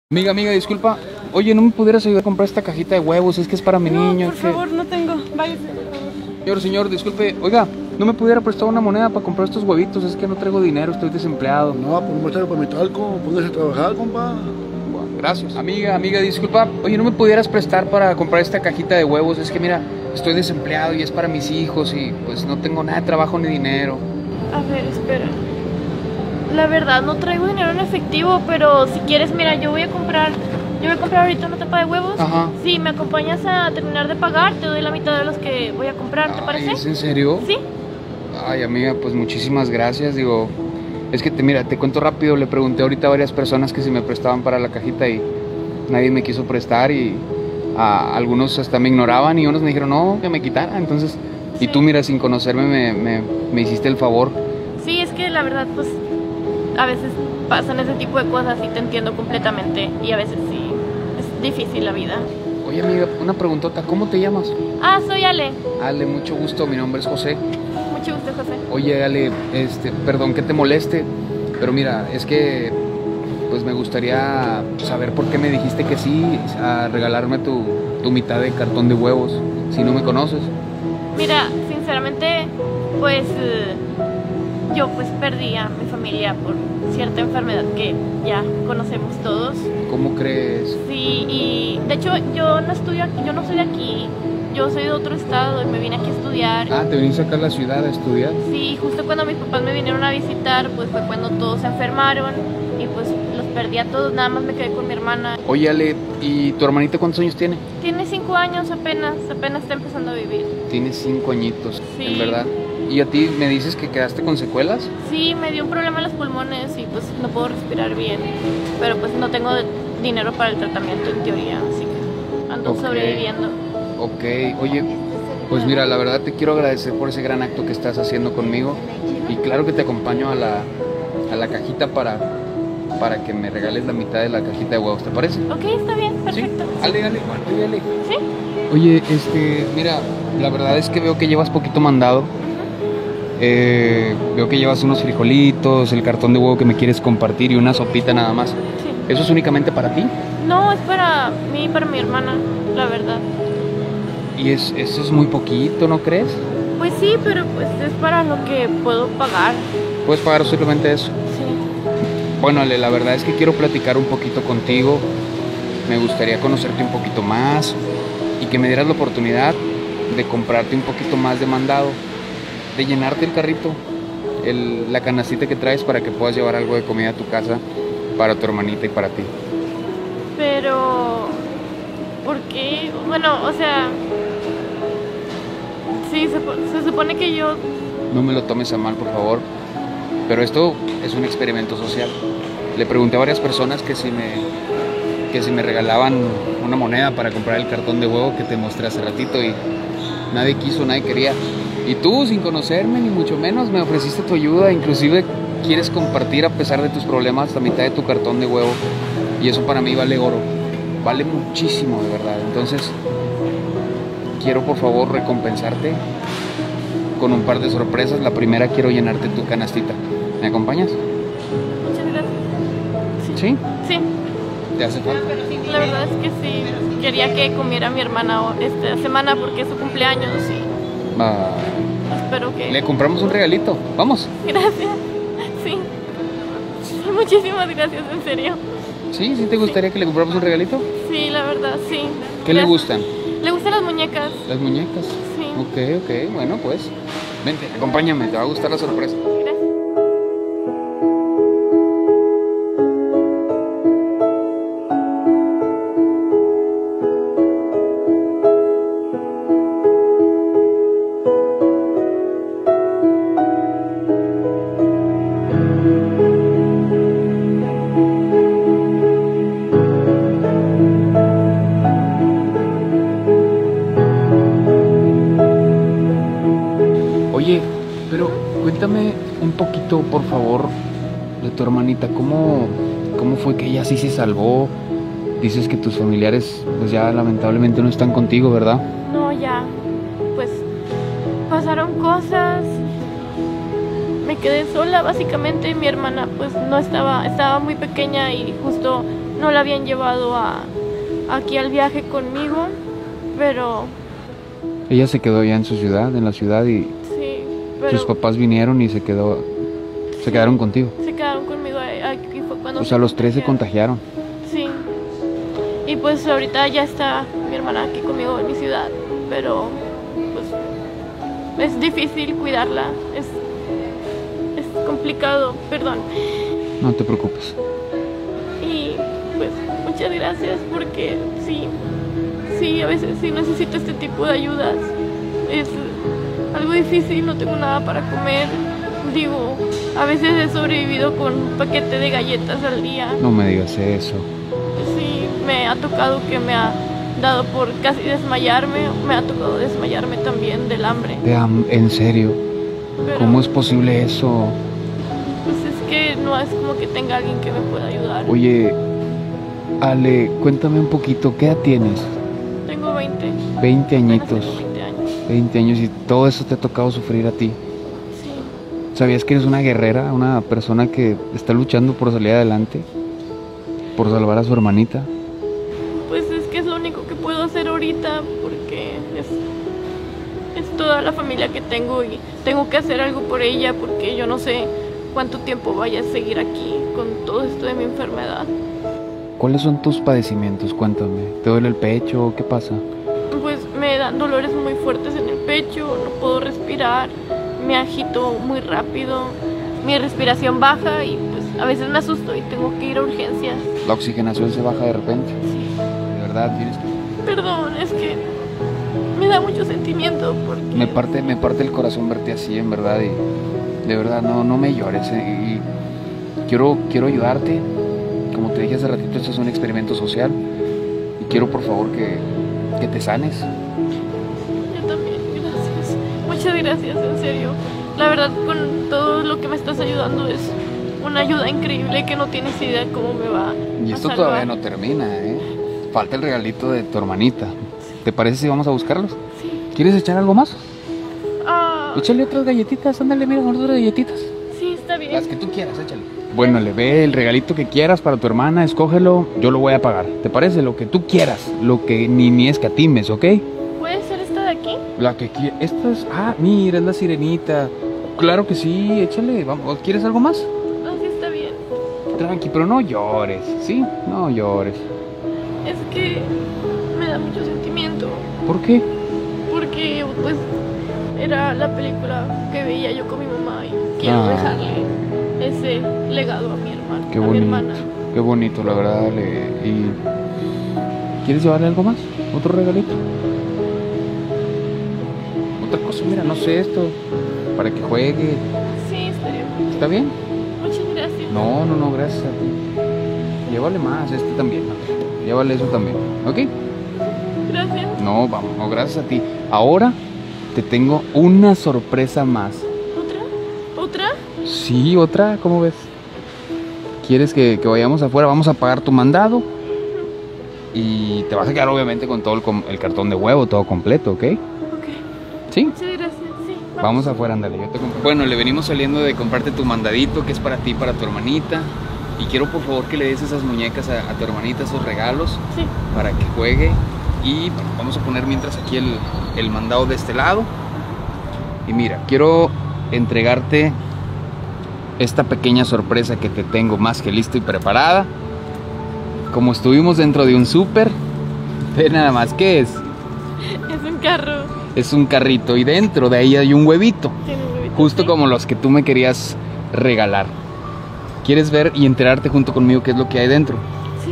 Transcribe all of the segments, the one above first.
Amiga, disculpa. Oye, ¿no me pudieras ayudar a comprar esta cajita de huevos? Es que es para mi niño. Por favor, no tengo. Váyase, por favor. Señor, disculpe. Oiga, ¿no me pudiera prestar una moneda para comprar estos huevitos? Es que no traigo dinero, estoy desempleado. No, pues no traigo para mi talco, póngase a trabajar, compa. Bueno, gracias. Amiga, disculpa. Oye, ¿no me pudieras prestar para comprar esta cajita de huevos? Es que mira, estoy desempleado y es para mis hijos y pues no tengo nada de trabajo ni dinero. A ver, espera. La verdad, no traigo dinero en efectivo, pero si quieres, mira, yo voy a comprar ahorita una tapa de huevos. Ajá. Si me acompañas a terminar de pagar, te doy la mitad de los que voy a comprar, ¿te parece? ¿Es en serio? Sí. Ay, amiga, pues muchísimas gracias. Digo, es que te cuento rápido. Le pregunté ahorita a varias personas que si me prestaban para la cajita y nadie me quiso prestar y algunos hasta me ignoraban y unos me dijeron no, que me quitara. Entonces, Sí. Y tú, mira, sin conocerme me hiciste el favor. Sí, es que la verdad, pues, a veces pasan ese tipo de cosas y te entiendo completamente. Y a veces sí, es difícil la vida. Oye, amiga, una preguntota. ¿Cómo te llamas? Ah, soy Ale. Ale, mucho gusto. Mi nombre es José. Mucho gusto, José. Oye, Ale, perdón que te moleste, pero mira, es que pues me gustaría saber por qué me dijiste que sí a regalarme tu mitad de cartón de huevos, si no me conoces. Mira, sinceramente, pues yo pues perdí a mi familia por cierta enfermedad que ya conocemos todos. ¿Cómo crees? Sí, y de hecho yo no estudio aquí, yo no soy de aquí, yo soy de otro estado y me vine aquí a estudiar. Ah, ¿te viniste acá a la ciudad a estudiar? Sí, justo cuando mis papás me vinieron a visitar, pues fue cuando todos se enfermaron y pues los perdí a todos, nada más me quedé con mi hermana. Oye, Ale, ¿y tu hermanita cuántos años tiene? Tiene 5 años apenas está empezando a vivir. Tiene 5 añitos, Sí. en verdad. ¿Y a ti me dices que quedaste con secuelas? Sí, me dio un problema en los pulmones y pues no puedo respirar bien, pero pues no tengo dinero para el tratamiento en teoría, así que ando Ok. sobreviviendo. Ok, oye, pues mira, la verdad te quiero agradecer por ese gran acto que estás haciendo conmigo y claro que te acompaño a la cajita para que me regales la mitad de la cajita de huevos, ¿te parece? Ok, está bien, perfecto. Sí. Ale, Ale. ¿Sí? Oye, mira, la verdad es que veo que llevas poquito mandado. Veo que llevas unos frijolitos, el cartón de huevo que me quieres compartir y una sopita nada más. Sí. ¿Eso es únicamente para ti? No, es para mí y para mi hermana, la verdad. Y eso es muy poquito, ¿no crees? Pues sí, pero pues es para lo que puedo pagar. ¿Puedes pagar simplemente eso? Sí. Bueno, Ale, la verdad es que quiero platicar un poquito contigo. Me gustaría conocerte un poquito más y que me dieras la oportunidad de comprarte un poquito más de mandado, de llenarte el carrito, la canastita que traes para que puedas llevar algo de comida a tu casa para tu hermanita y para ti. Pero ¿por qué? Bueno, o sea, sí, se supone que yo... No me lo tomes a mal, por favor, pero esto es un experimento social. Le pregunté a varias personas que si me regalaban una moneda para comprar el cartón de huevo que te mostré hace ratito y nadie quiso, nadie quería. Y tú, sin conocerme ni mucho menos, me ofreciste tu ayuda, inclusive quieres compartir a pesar de tus problemas la mitad de tu cartón de huevo y eso para mí vale oro, vale muchísimo de verdad. Entonces quiero por favor recompensarte con un par de sorpresas. La primera, quiero llenarte tu canastita. ¿Me acompañas? Muchas gracias. ¿Sí? Sí, ¿Te hace falta? la verdad es que sí. Quería que comiera mi hermana esta semana porque es su cumpleaños y espero que... Le compramos un regalito, vamos. Gracias. Sí. Sí, muchísimas gracias, en serio. ¿Sí? ¿Te gustaría que le compramos un regalito? Sí, la verdad, sí. ¿Qué le Gracias. gustan? Le gustan las muñecas. Las muñecas. Sí. Ok, bueno pues. Vente, acompáñame, te va a gustar la sorpresa. Gracias. Oye, pero cuéntame un poquito, por favor, de tu hermanita. ¿Cómo fue que ella sí se salvó? Dices que tus familiares pues ya lamentablemente no están contigo, ¿verdad? No, ya. Pues pasaron cosas. Me quedé sola, básicamente. Mi hermana pues no estaba muy pequeña y justo no la habían llevado aquí al viaje conmigo, pero Ella se quedó ya en su ciudad, en la ciudad, y sí, pero sus papás vinieron y se quedaron contigo. se quedaron conmigo aquí fue cuando O sea, los tres se contagiaron. Sí. Y pues ahorita ya está mi hermana aquí conmigo en mi ciudad, pero pues es difícil cuidarla, es complicado, perdón. No te preocupes. Y pues muchas gracias porque sí, a veces sí necesito este tipo de ayudas. Es algo difícil, no tengo nada para comer. Digo, a veces he sobrevivido con un paquete de galletas al día. No me digas eso. Sí, me ha tocado que me ha dado por casi desmayarme. Me ha tocado desmayarme también del hambre. ¿En serio? Pero, ¿Cómo es posible eso? pues es que no es como que tenga alguien que me pueda ayudar. Oye, Ale, cuéntame un poquito, ¿qué edad tienes? Tengo 20. 20 apenas añitos. tengo 20 años. 20 años y todo eso te ha tocado sufrir a ti. Sí. ¿Sabías que eres una guerrera, una persona que está luchando por salir adelante? Por salvar a su hermanita. Pues es que es lo único que puedo hacer ahorita porque es toda la familia que tengo y tengo que hacer algo por ella porque yo no sé cuánto tiempo vaya a seguir aquí con todo esto de mi enfermedad. ¿Cuáles son tus padecimientos? Cuéntame. ¿Te duele el pecho? ¿Qué pasa? Pues me dan dolores muy fuertes en el pecho, no puedo respirar, me agito muy rápido, mi respiración baja y pues a veces me asusto y tengo que ir a urgencias. La oxigenación se baja de repente. Sí. De verdad, tienes que... Perdón, es que me da mucho sentimiento porque... Me parte el corazón verte así, en verdad, y de verdad, no me llores, y quiero ayudarte. Como te dije hace ratito, esto es un experimento social y quiero por favor que te sanes. Yo también, gracias. Muchas gracias, en serio. La verdad, con todo lo que me estás ayudando es una ayuda increíble que no tienes idea cómo me va Y a esto salvar. todavía no termina, falta el regalito de tu hermanita. ¿Te parece si vamos a buscarlos? Sí. ¿Quieres echar algo más? Ah, Échale otras galletitas, ándale, mira, otras galletitas. sí, está bien. Las que tú quieras, échale. Bueno, le ve el regalito que quieras para tu hermana, escógelo, yo lo voy a pagar. ¿Te parece? Lo que tú quieras, lo que ni escatimes, ¿ok? ¿Puede ser esta de aquí? La que quieras. Esta es... Ah, mira, es la sirenita. Claro que sí, échale. Vamos. ¿Quieres algo más? No, sí, está bien. Tranqui, pero no llores, ¿sí? No llores. Es que me da mucho sentimiento ¿Por qué? porque pues era la película que veía yo con mi mamá y quiero dejarle ese legado a mi hermana. Qué a mi bonito. hermana. Qué bonito, la verdad, Ale. ¿Y quieres llevarle algo más? ¿Otro regalito? Otra cosa, mira, no sé, esto, para que juegue. Sí, estaría bien. ¿Está bien? Muchas gracias. No, gracias a ti. Llévale más, este también. Llévale eso también, ¿ok? Gracias. No, vamos, no, gracias a ti. Ahora te tengo una sorpresa más. ¿Otra? Sí, otra, ¿cómo ves? ¿Quieres que vayamos afuera? Vamos a pagar tu mandado. Y te vas a quedar obviamente con todo el cartón de huevo, todo completo, ¿ok? Ok. ¿Sí? Muchas gracias. Sí, Vamos afuera, ándale, yo te compro. Bueno, le venimos saliendo de comprarte tu mandadito, que es para ti, para tu hermanita. Y quiero por favor que le des esas muñecas a tu hermanita, esos regalos, Sí. para que juegue. Y bueno, vamos a poner mientras aquí el mandado de este lado. Y mira, quiero entregarte esta pequeña sorpresa que te tengo más que lista y preparada. Como estuvimos dentro de un súper, ve nada más qué es. Es un carro. Es un carrito y dentro de ahí hay un huevito, Tiene un huevito. justo Sí. como los que tú me querías regalar. ¿Quieres ver y enterarte junto conmigo qué es lo que hay dentro? Sí.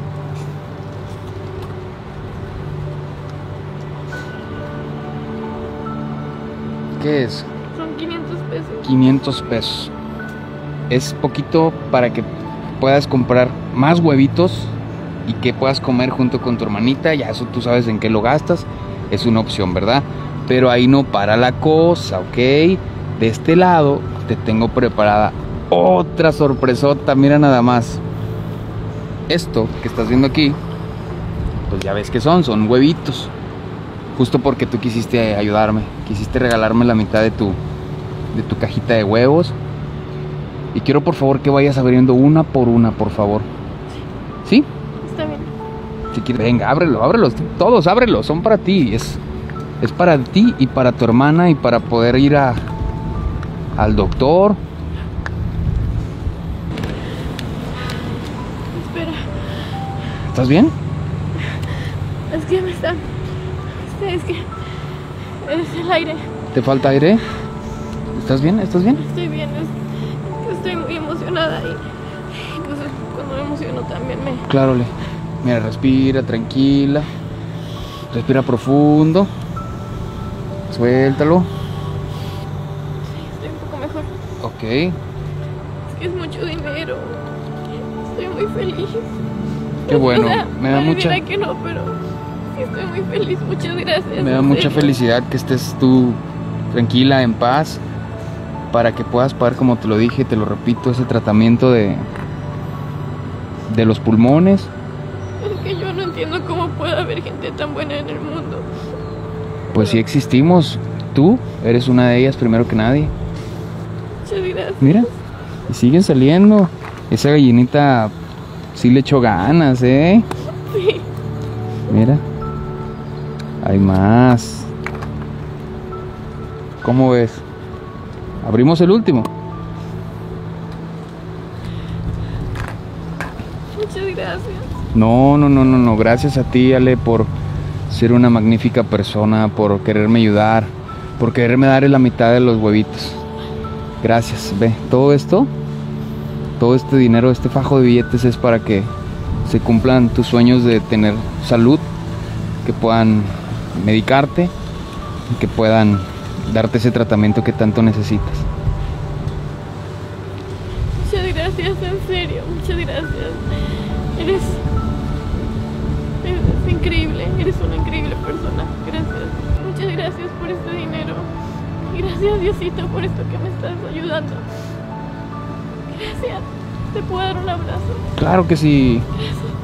¿Qué es? Son 500 pesos. 500 pesos. Es poquito para que puedas comprar más huevitos y que puedas comer junto con tu hermanita. Ya eso tú sabes en qué lo gastas. Es una opción, ¿verdad? Pero ahí no para la cosa, ¿ok? De este lado te tengo preparada otra sorpresota. Mira nada más. Esto que estás viendo aquí, pues ya ves que son huevitos. Justo porque tú quisiste ayudarme, quisiste regalarme la mitad de tu cajita de huevos. Y quiero por favor que vayas abriendo una por una, por favor. ¿Sí? Si quieres, venga, ábrelos, todos ábrelos, son para ti. Es para ti y para tu hermana y para poder ir al doctor. Espera. ¿Estás bien? Es que me está... Es que... Es el aire. ¿Te falta aire? ¿Estás bien? ¿Estás bien? Estoy bien, estoy muy emocionada y pues cuando me emociono también me... Claro, mira, respira, tranquila. Respira profundo. Suéltalo. Sí, estoy un poco mejor. Ok. Es que es mucho dinero. Estoy muy feliz. Qué bueno. O sea, Me da mucha... pareciera que no, pero sí estoy muy feliz. Muchas gracias. Me da en mucha serio. felicidad que estés tú tranquila, en paz, para que puedas pagar, como te lo dije, te lo repito, ese tratamiento de los pulmones. Es que yo no entiendo cómo puede haber gente tan buena en el mundo. Pues sí existimos. Tú eres una de ellas primero que nadie. Muchas gracias. Mira, y siguen saliendo. Esa gallinita sí le echó ganas, ¿eh? Sí. Mira, hay más. ¿Cómo ves? Abrimos el último. Muchas gracias. No. Gracias a ti, Ale, por ser una magnífica persona, por quererme ayudar, por quererme dar la mitad de los huevitos. Gracias. Ve, todo esto, todo este dinero, este fajo de billetes es para que se cumplan tus sueños de tener salud, que puedan medicarte y que puedan darte ese tratamiento que tanto necesitas. Muchas gracias, en serio. Muchas gracias. Eres increíble. Eres una increíble persona. Gracias. Muchas gracias por este dinero. Gracias, Diosito, por esto que me estás ayudando. Gracias. ¿Te puedo dar un abrazo? Claro que sí. Gracias.